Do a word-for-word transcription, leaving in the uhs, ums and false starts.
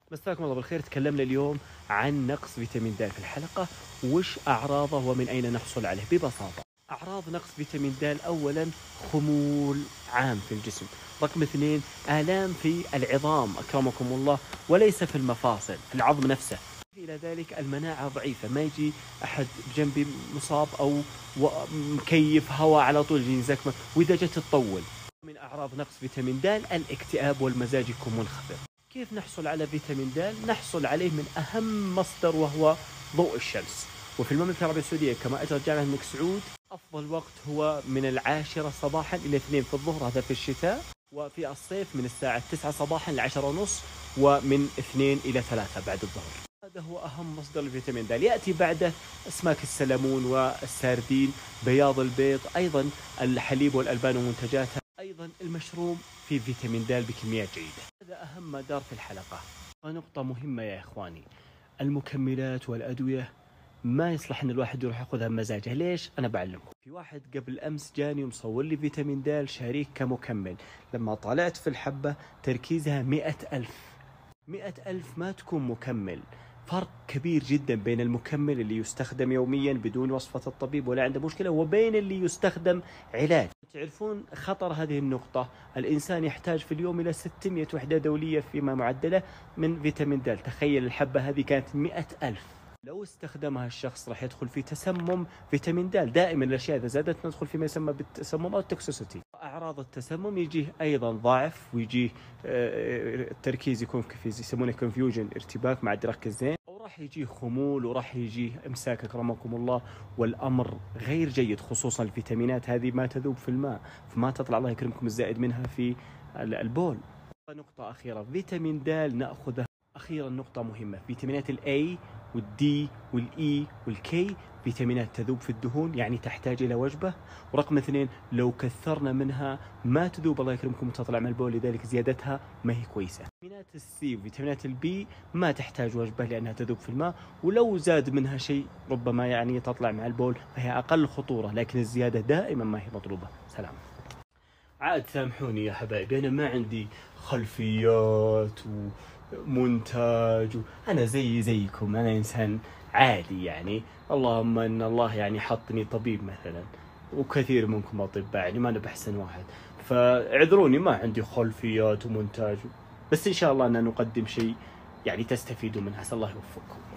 مساكم الله بالخير. تكلمنا اليوم عن نقص فيتامين د في الحلقة، وش أعراضه ومن أين نحصل عليه. ببساطة أعراض نقص فيتامين د: أولا خمول عام في الجسم، رقم اثنين آلام في العظام أكرمكم الله، وليس في المفاصل، في العظم نفسه. إلى ذلك المناعة ضعيفة، ما يجي أحد بجنبي مصاب أو مكيف هواء على طول يجيني زكمة، وإذا جت تطول. من أعراض نقص فيتامين د الاكتئاب والمزاج يكون منخفض. كيف نحصل على فيتامين د؟ نحصل عليه من أهم مصدر وهو ضوء الشمس. وفي المملكة العربية السعودية كما أجرت جامعة الملك سعود، أفضل وقت هو من العاشرة صباحا إلى اثنين في الظهر، هذا في الشتاء، وفي الصيف من الساعة تسعة صباحا لعشرة ونص، ومن اثنين إلى ثلاثة بعد الظهر. هذا هو أهم مصدر الفيتامين د. يأتي بعده أسماك السلمون والساردين، بياض البيض، أيضا الحليب والألبان ومنتجاتها، أيضا المشروم فيه فيتامين د بكميات جيدة. هذا أهم ما دار في الحلقة. نقطة مهمة يا إخواني: المكملات والأدوية ما يصلح أن الواحد يروح يأخذها بمزاجه. ليش؟ أنا بعلمكم. في واحد قبل أمس جاني ومصور لي فيتامين د شاريك كمكمل، لما طلعت في الحبة تركيزها مئة ألف. مئة ألف ما تكون مكمل. فرق كبير جدا بين المكمل اللي يستخدم يوميا بدون وصفة الطبيب ولا عنده مشكلة، وبين اللي يستخدم علاج. تعرفون خطر هذه النقطة؟ الإنسان يحتاج في اليوم إلى ستمئة وحدة دولية فيما معدلة من فيتامين د. تخيل الحبة هذه كانت مئة ألف، لو استخدمها الشخص راح يدخل في تسمم فيتامين د. دائما الأشياء إذا زادت ندخل فيما يسمى بالتسمم أو التوكسيسيتي. أعراض التسمم يجيه أيضا ضعف، ويجيه التركيز يكون كيف يسمونه كونفيوجن، ارتباك مع إدراك الزين، أو راح يجيه خمول، وراح يجيه إمساك أكرمكم الله. والأمر غير جيد، خصوصا الفيتامينات هذه ما تذوب في الماء، فما تطلع الله يكرمكم الزائد منها في البول. نقطة أخيرة: فيتامين د نأخذه. أخيرا نقطة مهمة: فيتامينات الأي والدي والإي والكي فيتامينات تذوب في الدهون، يعني تحتاج إلى وجبة. ورقم اثنين، لو كثرنا منها ما تذوب الله يكرمكم وتطلع من البول، لذلك زيادتها ما هي كويسة. فيتامينات السي وفيتامينات البي ما تحتاج وجبة لأنها تذوب في الماء، ولو زاد منها شيء ربما يعني تطلع مع البول، فهي أقل خطورة، لكن الزيادة دائما ما هي مطلوبة. سلام. عاد سامحوني يا حبايبي، أنا ما عندي خلفيات ومونتاج و... أنا زي زيكم، أنا إنسان عادي يعني. اللهم إن الله يعني حطني طبيب مثلا، وكثير منكم أطباء، يعني ما أنا بحسن واحد، فاعذروني ما عندي خلفيات ومونتاج، بس إن شاء الله أن نقدم شيء يعني تستفيدوا منه. أسأل الله يوفقكم.